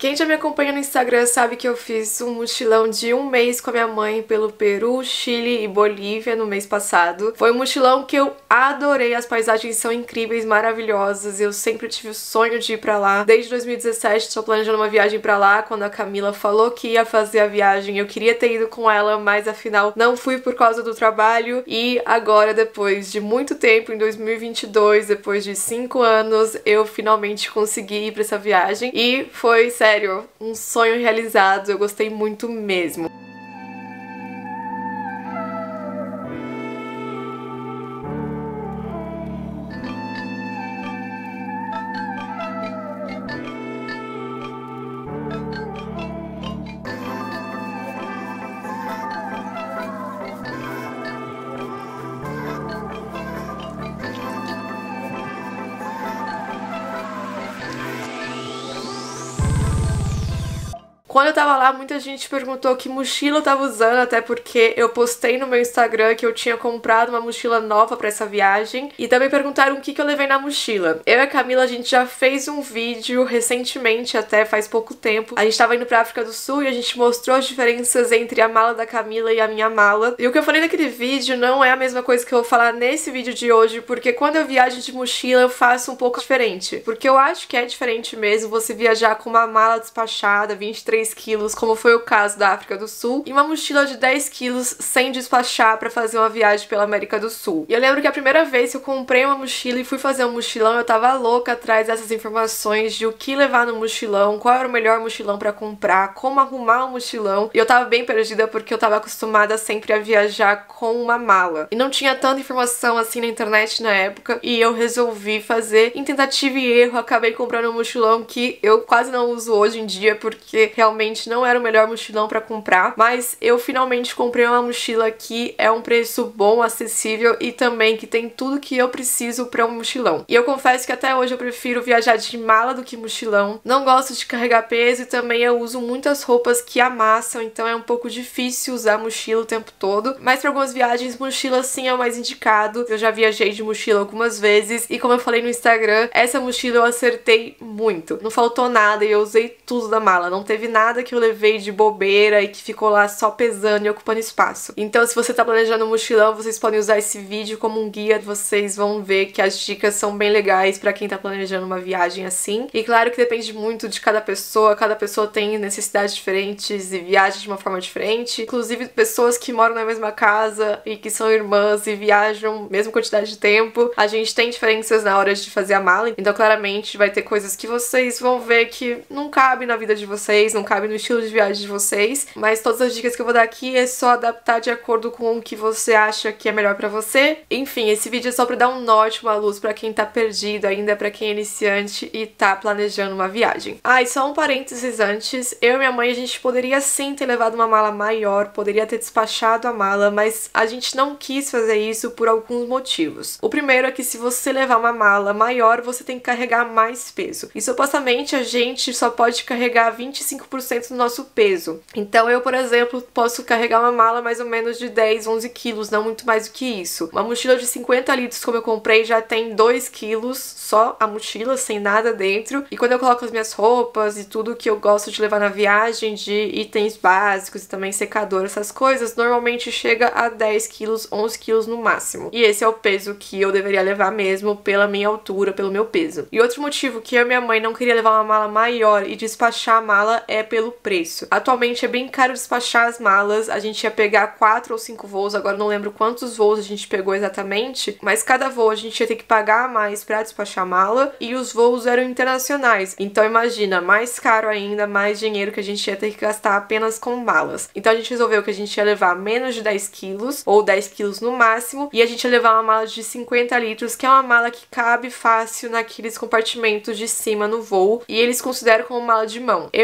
Quem já me acompanha no Instagram sabe que eu fiz um mochilão de um mês com a minha mãe pelo Peru, Chile e Bolívia no mês passado. Foi um mochilão que eu adorei, as paisagens são incríveis, maravilhosas, eu sempre tive o sonho de ir pra lá. Desde 2017 estou planejando uma viagem pra lá, quando a Camila falou que ia fazer a viagem eu queria ter ido com ela, mas afinal não fui por causa do trabalho. E agora, depois de muito tempo, em 2022, depois de 5 anos, eu finalmente consegui ir pra essa viagem e foi, sério, um sonho realizado, eu gostei muito mesmo. Quando eu tava lá, muita gente perguntou que mochila eu tava usando, até porque eu postei no meu Instagram que eu tinha comprado uma mochila nova pra essa viagem. E também perguntaram o que eu levei na mochila. Eu e a Camila, a gente já fez um vídeo recentemente, até faz pouco tempo. A gente tava indo pra África do Sul e a gente mostrou as diferenças entre a mala da Camila e a minha mala. E o que eu falei naquele vídeo não é a mesma coisa que eu vou falar nesse vídeo de hoje, porque quando eu viajo de mochila eu faço um pouco diferente. Porque eu acho que é diferente mesmo você viajar com uma mala despachada, 23 quilos, como foi o caso da África do Sul, e uma mochila de 10 quilos sem despachar pra fazer uma viagem pela América do Sul. E eu lembro que a primeira vez que eu comprei uma mochila e fui fazer um mochilão, eu tava louca atrás dessas informações de o que levar no mochilão, qual era o melhor mochilão pra comprar, como arrumar um mochilão, e eu tava bem perdida porque eu tava acostumada sempre a viajar com uma mala. E não tinha tanta informação assim na internet na época, e eu resolvi fazer em tentativa e erro, acabei comprando um mochilão que eu quase não uso hoje em dia, porque realmente não era o melhor mochilão pra comprar, mas eu finalmente comprei uma mochila que é um preço bom, acessível e também que tem tudo que eu preciso pra um mochilão. E eu confesso que até hoje eu prefiro viajar de mala do que mochilão. Não gosto de carregar peso e também eu uso muitas roupas que amassam, então é um pouco difícil usar mochila o tempo todo. Mas pra algumas viagens, mochila sim é o mais indicado. Eu já viajei de mochila algumas vezes e como eu falei no Instagram, essa mochila eu acertei muito. Não faltou nada e eu usei tudo da mala, não teve nada que eu levei de bobeira e que ficou lá só pesando e ocupando espaço. Então, se você tá planejando um mochilão, vocês podem usar esse vídeo como um guia, vocês vão ver que as dicas são bem legais pra quem tá planejando uma viagem assim. E claro que depende muito de cada pessoa tem necessidades diferentes e viaja de uma forma diferente. Inclusive, pessoas que moram na mesma casa e que são irmãs e viajam a mesma quantidade de tempo, a gente tem diferenças na hora de fazer a mala. Então, claramente, vai ter coisas que vocês vão ver que não cabe na vida de vocês, não cabe no estilo de viagem de vocês, mas todas as dicas que eu vou dar aqui é só adaptar de acordo com o que você acha que é melhor pra você. Enfim, esse vídeo é só pra dar um norte, uma luz pra quem tá perdido ainda, pra quem é iniciante e tá planejando uma viagem. Ah, e só um parênteses antes, eu e minha mãe, a gente poderia sim ter levado uma mala maior, poderia ter despachado a mala, mas a gente não quis fazer isso por alguns motivos. O primeiro é que se você levar uma mala maior, você tem que carregar mais peso. E supostamente a gente só pode carregar 25% do nosso peso. Então eu, por exemplo, posso carregar uma mala mais ou menos de 10, 11 quilos, não muito mais do que isso. Uma mochila de 50 litros, como eu comprei, já tem 2 quilos, só a mochila, sem nada dentro. E quando eu coloco as minhas roupas e tudo que eu gosto de levar na viagem, de itens básicos e também secador, essas coisas, normalmente chega a 10 quilos, 11 quilos no máximo. E esse é o peso que eu deveria levar mesmo, pela minha altura, pelo meu peso. E outro motivo que eu e minha mãe não queria levar uma mala maior e despachar a mala é pelo preço. Atualmente é bem caro despachar as malas, a gente ia pegar 4 ou 5 voos, agora não lembro quantos voos a gente pegou exatamente, mas cada voo a gente ia ter que pagar a mais pra despachar a mala e os voos eram internacionais. Então imagina, mais caro ainda, mais dinheiro que a gente ia ter que gastar apenas com malas. Então a gente resolveu que a gente ia levar menos de 10 quilos, ou 10 quilos no máximo, e a gente ia levar uma mala de 50 litros, que é uma mala que cabe fácil naqueles compartimentos de cima no voo, e eles consideram como mala de mão. Eu e minha mãe, a gente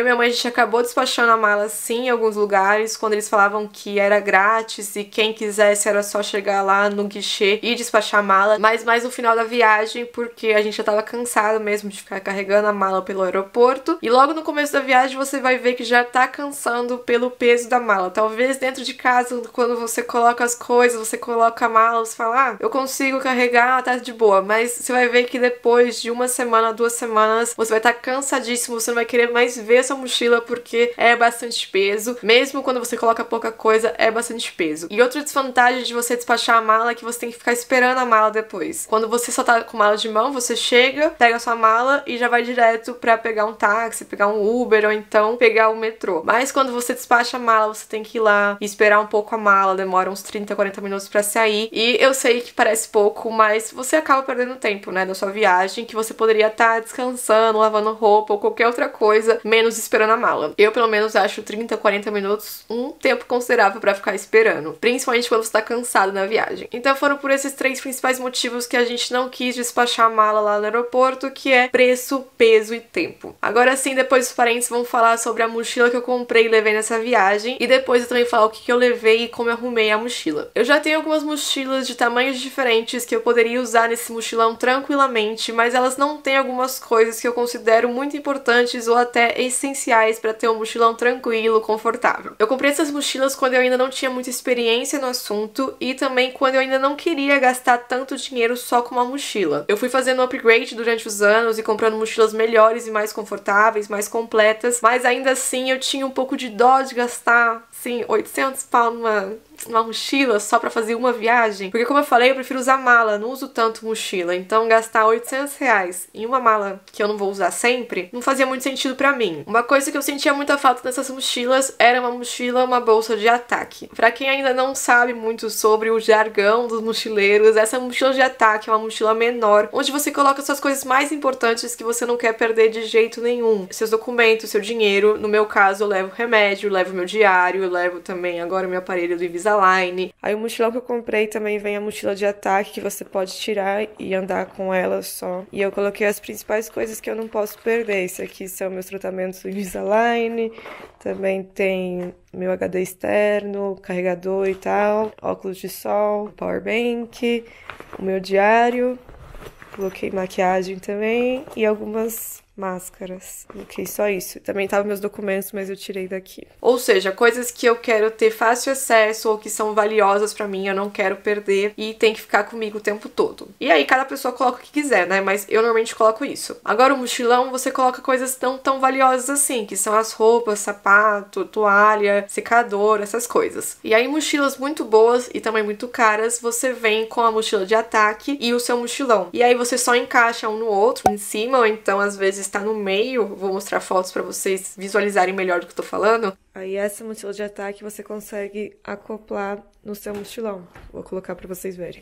acabou despachando a mala sim em alguns lugares, quando eles falavam que era grátis e quem quisesse era só chegar lá no guichê e despachar a mala, mas mais no final da viagem, porque a gente já tava cansado mesmo de ficar carregando a mala pelo aeroporto. E logo no começo da viagem você vai ver que já tá cansando pelo peso da mala. Talvez dentro de casa, quando você coloca as coisas, você coloca a mala, você fala, ah, eu consigo carregar, tá de boa. Mas você vai ver que depois de uma semana, 2 semanas, você vai estar cansadíssimo, você não vai querer mais ver essa mochila porque é bastante peso. Mesmo quando você coloca pouca coisa, é bastante peso. E outra desvantagem de você despachar a mala é que você tem que ficar esperando a mala depois. Quando você só tá com mala de mão, você chega, pega a sua mala e já vai direto pra pegar um táxi, pegar um Uber ou então pegar o metrô. Mas quando você despacha a mala, você tem que ir lá e esperar um pouco a mala, demora uns 30, 40 minutos pra sair. E eu sei que parece pouco, mas você acaba perdendo tempo, né, da sua viagem, que você poderia estar descansando, lavando roupa ou qualquer outra coisa, menos esperando a mala. Eu, pelo menos, acho 30, 40 minutos um tempo considerável pra ficar esperando, principalmente quando você tá cansado na viagem. Então foram por esses 3 principais motivos que a gente não quis despachar a mala lá no aeroporto, que é preço, peso e tempo. Agora sim, depois os parentes vão falar sobre a mochila que eu comprei e levei nessa viagem, e depois eu também falo o que eu levei e como eu arrumei a mochila. Eu já tenho algumas mochilas de tamanhos diferentes que eu poderia usar nesse mochilão tranquilamente, mas elas não têm algumas coisas que eu considero muito importantes ou até essenciais para ter um mochilão tranquilo, confortável. Eu comprei essas mochilas quando eu ainda não tinha muita experiência no assunto e também quando eu ainda não queria gastar tanto dinheiro só com uma mochila. Eu fui fazendo um upgrade durante os anos e comprando mochilas melhores e mais confortáveis, mais completas, mas ainda assim eu tinha um pouco de dó de gastar, sim, 800 pau numa mochila só pra fazer uma viagem, porque como eu falei, eu prefiro usar mala, não uso tanto mochila, então gastar 800 reais em uma mala que eu não vou usar sempre, não fazia muito sentido pra mim. Uma coisa que eu sentia muita falta dessas mochilas era uma mochila, uma bolsa de ataque. Pra quem ainda não sabe muito sobre o jargão dos mochileiros, essa mochila de ataque é uma mochila menor, onde você coloca suas coisas mais importantes que você não quer perder de jeito nenhum. Seus documentos, seu dinheiro, no meu caso eu levo remédio, levo meu diário, eu levo também agora o meu aparelho do Invisalign. Aí o mochilão que eu comprei também vem a mochila de ataque, que você pode tirar e andar com ela só. E eu coloquei as principais coisas que eu não posso perder. Esse aqui são meus tratamentos do Invisalign, também tem meu HD externo, carregador e tal, óculos de sol, power bank, o meu diário, coloquei maquiagem também e algumas máscaras. Coloquei só isso. Também tava meus documentos, mas eu tirei daqui. Ou seja, coisas que eu quero ter fácil acesso ou que são valiosas pra mim, eu não quero perder e tem que ficar comigo o tempo todo. E aí cada pessoa coloca o que quiser, né? Mas eu normalmente coloco isso. Agora o mochilão, você coloca coisas não tão valiosas assim, que são as roupas, sapato, toalha, secador, essas coisas. E aí mochilas muito boas e também muito caras, você vem com a mochila de ataque e o seu mochilão. E aí você só encaixa um no outro, em cima, ou então às vezes tá no meio. Vou mostrar fotos pra vocês visualizarem melhor do que eu tô falando. Aí essa mochila de ataque você consegue acoplar no seu mochilão. Vou colocar pra vocês verem.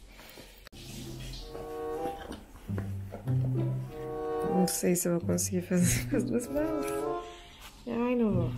Não sei se eu vou conseguir fazer com as 2 mãos. Ai, não vou.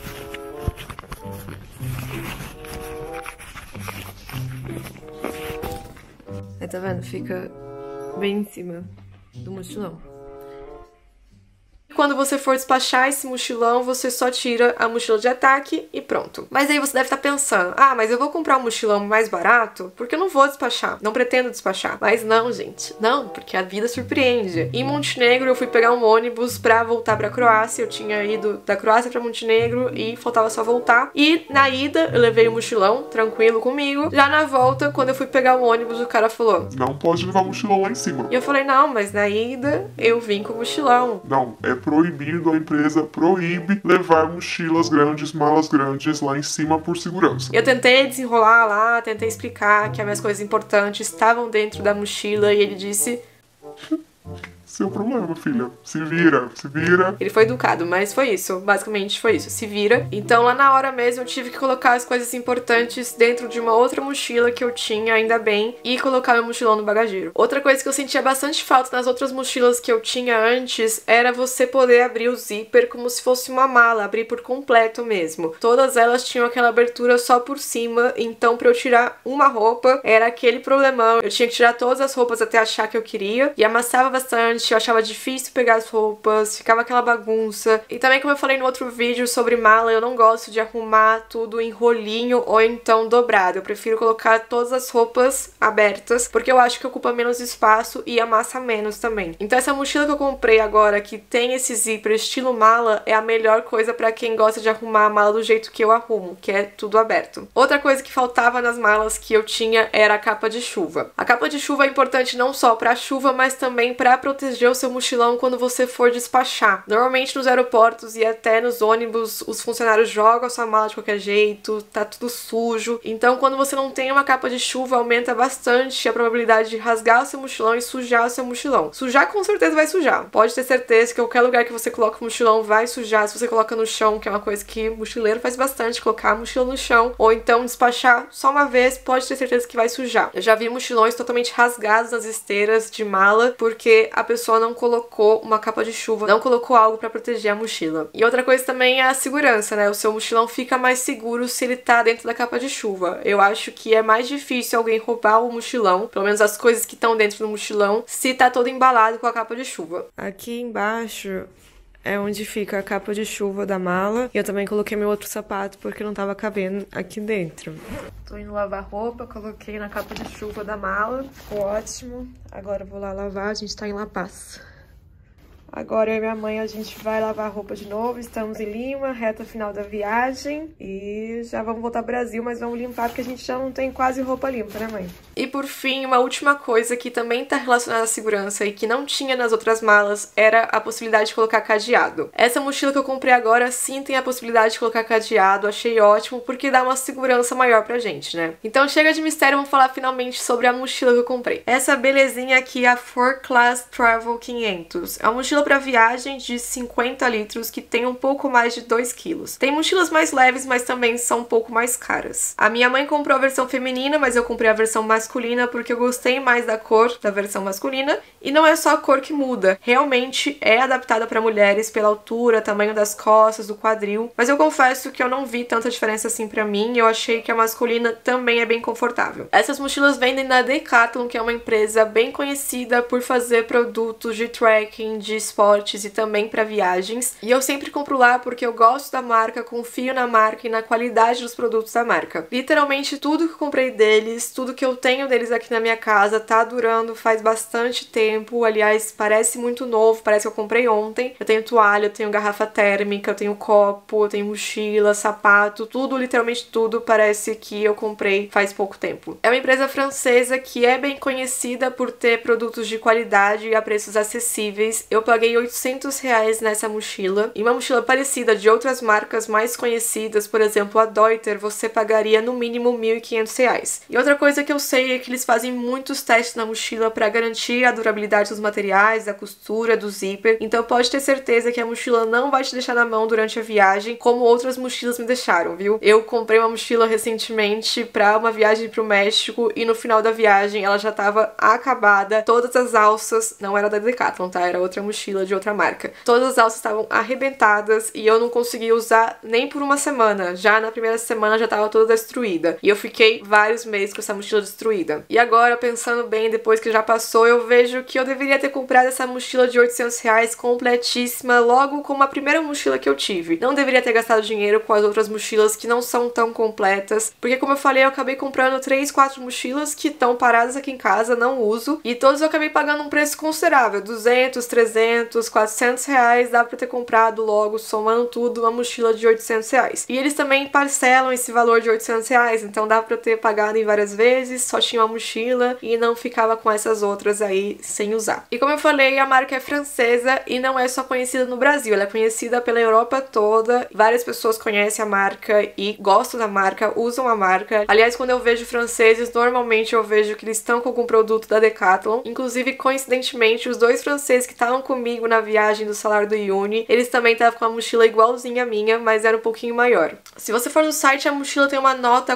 Aí tá vendo? Fica bem em cima do mochilão. Quando você for despachar esse mochilão, você só tira a mochila de ataque e pronto. Mas aí você deve estar pensando, ah, mas eu vou comprar um mochilão mais barato porque eu não vou despachar, não pretendo despachar. Mas não, gente, não, porque a vida surpreende. Em Montenegro eu fui pegar um ônibus pra voltar pra Croácia, eu tinha ido da Croácia pra Montenegro e faltava só voltar. E na ida eu levei o mochilão, tranquilo comigo. Já na volta, quando eu fui pegar o ônibus, o cara falou, não pode levar o mochilão lá em cima. E eu falei, não, mas na ida eu vim com o mochilão. Não, é proibido, a empresa proíbe levar mochilas grandes, malas grandes lá em cima por segurança. Eu tentei desenrolar lá, tentei explicar que as minhas coisas importantes estavam dentro da mochila e ele disse... Seu problema, filha. Se vira, se vira. Ele foi educado, mas foi isso. Basicamente foi isso. Se vira. Então lá na hora mesmo eu tive que colocar as coisas importantes dentro de uma outra mochila que eu tinha, ainda bem, e colocar meu mochilão no bagageiro. Outra coisa que eu sentia bastante falta nas outras mochilas que eu tinha antes era você poder abrir o zíper como se fosse uma mala, abrir por completo mesmo. Todas elas tinham aquela abertura só por cima, então pra eu tirar uma roupa era aquele problemão. Eu tinha que tirar todas as roupas até achar que eu queria e amassava bastante. eu achava difícil pegar as roupas, ficava aquela bagunça. E também, como eu falei no outro vídeo sobre mala, eu não gosto de arrumar tudo em rolinho ou então dobrado. Eu prefiro colocar todas as roupas abertas, porque eu acho que ocupa menos espaço e amassa menos também. Então essa mochila que eu comprei agora, que tem esse zíper estilo mala, é a melhor coisa pra quem gosta de arrumar a mala do jeito que eu arrumo, que é tudo aberto. Outra coisa que faltava nas malas que eu tinha era a capa de chuva. A capa de chuva é importante não só pra chuva, mas também pra proteger o seu mochilão quando você for despachar. Normalmente nos aeroportos e até nos ônibus, os funcionários jogam a sua mala de qualquer jeito, tá tudo sujo. Então quando você não tem uma capa de chuva, aumenta bastante a probabilidade de rasgar o seu mochilão e sujar o seu mochilão. Sujar com certeza vai sujar. Pode ter certeza que qualquer lugar que você coloca o mochilão vai sujar. Se você coloca no chão, que é uma coisa que mochileiro faz bastante, colocar a mochila no chão, ou então despachar só uma vez, pode ter certeza que vai sujar. Eu já vi mochilões totalmente rasgados nas esteiras de mala, porque a pessoa não colocou uma capa de chuva, não colocou algo pra proteger a mochila. E outra coisa também é a segurança, né? O seu mochilão fica mais seguro se ele tá dentro da capa de chuva. Eu acho que é mais difícil alguém roubar o mochilão, pelo menos as coisas que estão dentro do mochilão, se tá todo embalado com a capa de chuva. Aqui embaixo é onde fica a capa de chuva da mala. E eu também coloquei meu outro sapato porque não tava cabendo aqui dentro. Tô indo lavar roupa, coloquei na capa de chuva da mala. Ficou ótimo. Agora eu vou lá lavar, a gente tá em La Paz. Agora eu e minha mãe, a gente vai lavar roupa de novo. Estamos em Lima, reta final da viagem. E já vamos voltar ao Brasil, mas vamos limpar porque a gente já não tem quase roupa limpa, né, mãe? E por fim, uma última coisa que também tá relacionada à segurança e que não tinha nas outras malas era a possibilidade de colocar cadeado. Essa mochila que eu comprei agora sim tem a possibilidade de colocar cadeado. Achei ótimo porque dá uma segurança maior pra gente, né? Então chega de mistério, vamos falar finalmente sobre a mochila que eu comprei. Essa belezinha aqui é a 4Class Travel 500. É uma mochila para viagem de 50 litros que tem um pouco mais de 2 quilos. Tem mochilas mais leves, mas também são um pouco mais caras. A minha mãe comprou a versão feminina, mas eu comprei a versão masculina porque eu gostei mais da cor da versão masculina. E não é só a cor que muda, realmente é adaptada para mulheres pela altura, tamanho das costas, do quadril. Mas eu confesso que eu não vi tanta diferença assim pra mim, eu achei que a masculina também é bem confortável. Essas mochilas vendem na Decathlon, que é uma empresa bem conhecida por fazer produtos de trekking, de esportes e também para viagens. E eu sempre compro lá porque eu gosto da marca, confio na marca e na qualidade dos produtos da marca. Literalmente tudo que eu comprei deles, tudo que eu tenho deles aqui na minha casa tá durando faz bastante tempo. Aliás, parece muito novo, parece que eu comprei ontem. Eu tenho toalha, eu tenho garrafa térmica, eu tenho copo, eu tenho mochila, sapato, tudo, literalmente tudo parece que eu comprei faz pouco tempo. É uma empresa francesa que é bem conhecida por ter produtos de qualidade e a preços acessíveis. Eu paguei R$800 nessa mochila. E uma mochila parecida de outras marcas mais conhecidas, por exemplo, a Deuter, você pagaria no mínimo R$1.500. E outra coisa que eu sei é que eles fazem muitos testes na mochila para garantir a durabilidade dos materiais, da costura, do zíper. Então pode ter certeza que a mochila não vai te deixar na mão durante a viagem, como outras mochilas me deixaram, viu? Eu comprei uma mochila recentemente para uma viagem pro México e no final da viagem ela já tava acabada. Todas as alças, não era da Decathlon, tá? Era outra mochila de outra marca. Todas as alças estavam arrebentadas e eu não consegui usar nem por uma semana. Já na primeira semana já tava toda destruída. E eu fiquei vários meses com essa mochila destruída. E agora, pensando bem, depois que já passou, eu vejo que eu deveria ter comprado essa mochila de R$800 completíssima logo com a primeira mochila que eu tive. Não deveria ter gastado dinheiro com as outras mochilas que não são tão completas, porque como eu falei, eu acabei comprando 3, 4 mochilas que estão paradas aqui em casa, não uso, e todas eu acabei pagando um preço considerável, 200, 300, 400 reais, dá pra ter comprado logo, somando tudo, uma mochila de R$800. E eles também parcelam esse valor de R$800, então dá pra ter pagado em várias vezes, só tinha uma mochila e não ficava com essas outras aí sem usar. E como eu falei, a marca é francesa e não é só conhecida no Brasil, ela é conhecida pela Europa toda, várias pessoas conhecem a marca e gostam da marca, usam a marca. Aliás, quando eu vejo franceses, normalmente eu vejo que eles estão com algum produto da Decathlon. Inclusive, coincidentemente, os dois franceses que estavam comigo comigo na viagem do salário do Uni, eles também estavam com uma mochila igualzinha à minha, mas era um pouquinho maior. Se você for no site, a mochila tem uma nota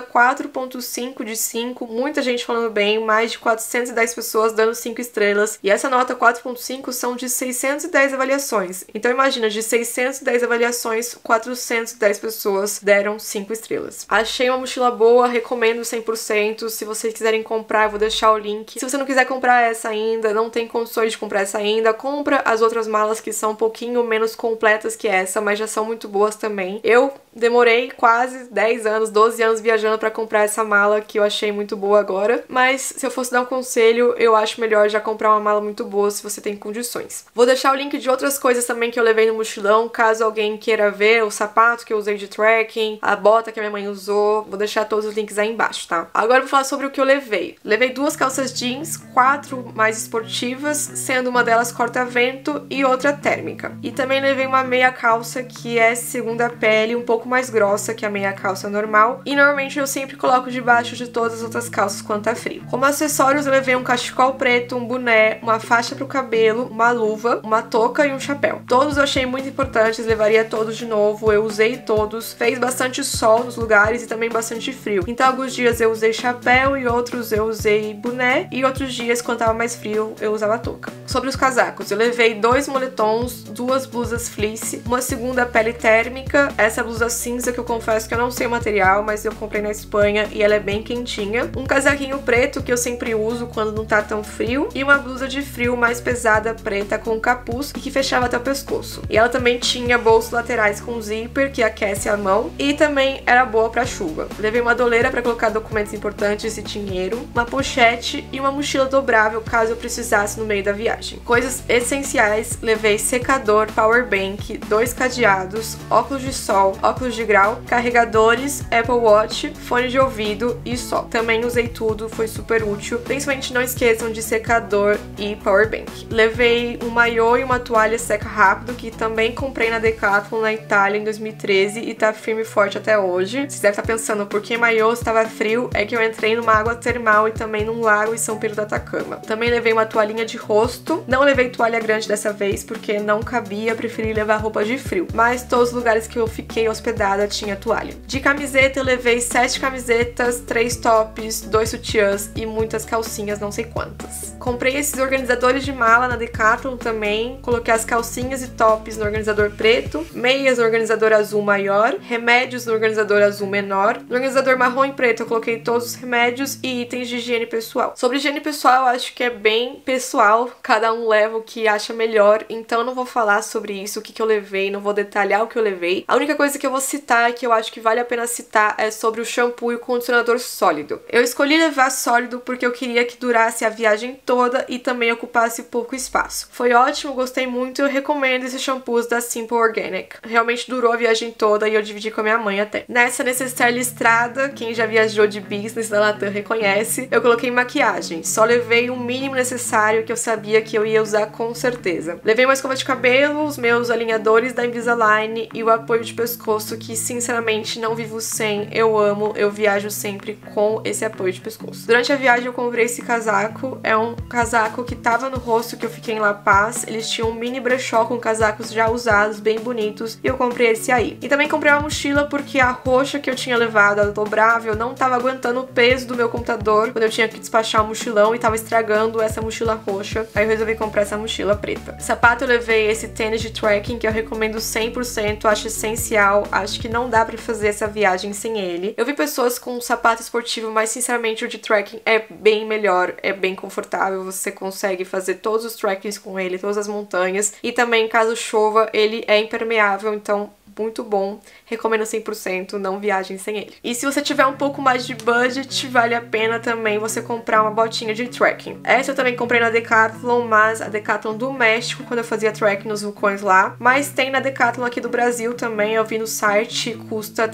4.5 de 5, muita gente falando bem, mais de 410 pessoas dando 5 estrelas, e essa nota 4.5 são de 610 avaliações. Então imagina, de 610 avaliações, 410 pessoas deram 5 estrelas. Achei uma mochila boa, recomendo 100%. Se vocês quiserem comprar, eu vou deixar o link. Se você não quiser comprar essa ainda, não tem condições de comprar essa ainda, compra as outras malas que são um pouquinho menos completas que essa, mas já são muito boas também. Eu demorei quase 10 anos, 12 anos viajando pra comprar essa mala que eu achei muito boa agora, mas se eu fosse dar um conselho, eu acho melhor já comprar uma mala muito boa se você tem condições. Vou deixar o link de outras coisas também que eu levei no mochilão, caso alguém queira ver, o sapato que eu usei de trekking, a bota que a minha mãe usou, vou deixar todos os links aí embaixo, tá? Agora eu vou falar sobre o que eu levei. Levei 2 calças jeans, 4 mais esportivas, sendo uma delas corta-vento e outra térmica. E também levei uma meia calça que é segunda pele, um pouco mais grossa que a meia calça normal, e normalmente eu sempre coloco debaixo de todas as outras calças quando tá frio. Como acessórios eu levei um cachecol preto, um boné, uma faixa pro cabelo, uma luva, uma touca e um chapéu. Todos eu achei muito importantes, levaria todos de novo, eu usei todos, fez bastante sol nos lugares e também bastante frio. Então alguns dias eu usei chapéu e outros eu usei boné, e outros dias quando tava mais frio eu usava touca. Sobre os casacos, eu levei 2 moletons, 2 blusas fleece, uma segunda pele térmica, essa blusa cinza que eu confesso que eu não sei o material, mas eu comprei na Espanha e ela é bem quentinha, um casaquinho preto que eu sempre uso quando não tá tão frio, e uma blusa de frio mais pesada preta com capuz e que fechava até o pescoço. E ela também tinha bolsos laterais com zíper que aquece a mão e também era boa pra chuva. Levei uma doleira para colocar documentos importantes e dinheiro, uma pochete e uma mochila dobrável caso eu precisasse no meio da viagem. Coisas essenciais, levei secador, power bank, 2 cadeados, óculos de sol, óculos de grau, carregadores, Apple Watch, fone de ouvido e só. Também usei tudo, foi super útil. Principalmente não esqueçam de secador e power bank. Levei um maiô e uma toalha seca rápido que também comprei na Decathlon na Itália em 2013 e tá firme e forte até hoje. Vocês devem estar pensando por que maiô estava frio, é que eu entrei numa água termal e também num lago em São Pedro do Atacama. Também levei uma toalhinha de rosto, não levei toalha grande dessa vez porque não cabia, preferi levar roupa de frio, mas todos os lugares que eu fiquei hospedada tinha toalha. De camiseta eu levei 7 camisetas, 3 tops, 2 sutiãs e muitas calcinhas, não sei quantas. Comprei esses organizadores de mala na Decathlon também, coloquei as calcinhas e tops no organizador preto, meias no organizador azul maior, remédios no organizador azul menor, no organizador marrom e preto eu coloquei todos os remédios e itens de higiene pessoal. Sobre higiene pessoal eu acho que é bem pessoal, cada um leva o que acha melhor, então eu não vou falar sobre isso, o que eu levei, não vou detalhar o que eu levei. A única coisa que eu vou citar, que eu acho que vale a pena citar, é sobre o shampoo e o condicionador sólido. Eu escolhi levar sólido porque eu queria que durasse a viagem toda e também ocupasse pouco espaço. Foi ótimo, gostei muito, eu recomendo esses shampoos da Simple Organic. Realmente durou a viagem toda e eu dividi com a minha mãe até. Nessa necessaire listrada, quem já viajou de business da Latam reconhece, eu coloquei maquiagem. Só levei o mínimo necessário que eu sabia que eu ia usar com certeza. Levei uma escova de cabelo, os meus alinhadores da Invisalign e o apoio de pescoço que sinceramente não vivo sem, eu amo, eu viajo sempre com esse apoio de pescoço. Durante a viagem eu comprei esse casaco, é um casaco que tava no rosto que eu fiquei em La Paz, eles tinham um mini brechó com casacos já usados, bem bonitos, e eu comprei esse aí. E também comprei uma mochila porque a roxa que eu tinha levado, a dobrável, não tava aguentando o peso do meu computador quando eu tinha que despachar o mochilão e tava estragando essa mochila roxa, aí eu resolvi comprar essa mochila preta. Sapato eu levei esse tênis de trekking que eu recomendo 100%, acho essencial, acho que não dá pra fazer essa viagem sem ele. Eu vi pessoas com um sapato esportivo, mas sinceramente o de trekking é bem melhor, é bem confortável, você consegue fazer todos os trekkings com ele, todas as montanhas, e também caso chova ele é impermeável, então muito bom, recomendo 100%, não viajem sem ele. E se você tiver um pouco mais de budget, vale a pena também você comprar uma botinha de trekking. Essa eu também comprei na Decathlon, mas a Decathlon do México, quando eu fazia trekking nos vulcões lá, mas tem na Decathlon aqui do Brasil também, eu vi no site, custa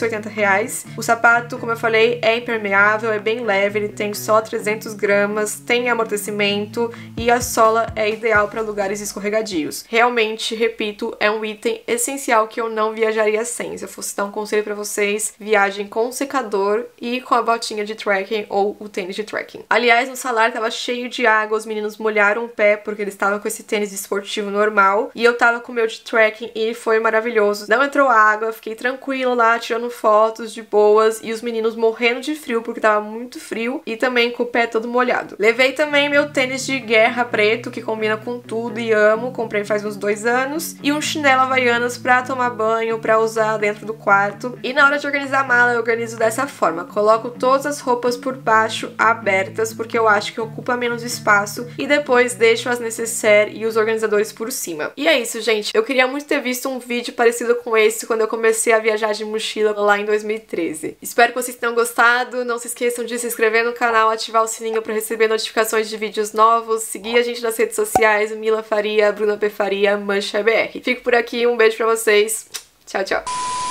R$380. O sapato, como eu falei, é impermeável, é bem leve, ele tem só 300 gramas, tem amortecimento e a sola é ideal para lugares escorregadios. Realmente, repito, é um item essencial que eu eu não viajaria sem. Se eu fosse dar um conselho pra vocês, viagem com secador e com a botinha de trekking ou o tênis de trekking. Aliás, no salário tava cheio de água, os meninos molharam o pé porque eles estavam com esse tênis esportivo normal e eu tava com o meu de trekking e foi maravilhoso. Não entrou água, fiquei tranquila lá, tirando fotos de boas e os meninos morrendo de frio porque tava muito frio e também com o pé todo molhado. Levei também meu tênis de guerra preto, que combina com tudo e amo, comprei faz uns 2 anos, e um chinelo Havaianas pra tomar banho, pra usar dentro do quarto. E na hora de organizar a mala, eu organizo dessa forma: coloco todas as roupas por baixo abertas, porque eu acho que ocupa menos espaço, e depois deixo as necessaires e os organizadores por cima. E é isso, gente. Eu queria muito ter visto um vídeo parecido com esse quando eu comecei a viajar de mochila lá em 2013. Espero que vocês tenham gostado. Não se esqueçam de se inscrever no canal, ativar o sininho para receber notificações de vídeos novos, seguir a gente nas redes sociais, Mila Faria, Bruna P. Faria, Mancha BR. Fico por aqui, um beijo pra vocês. Tchau, tchau.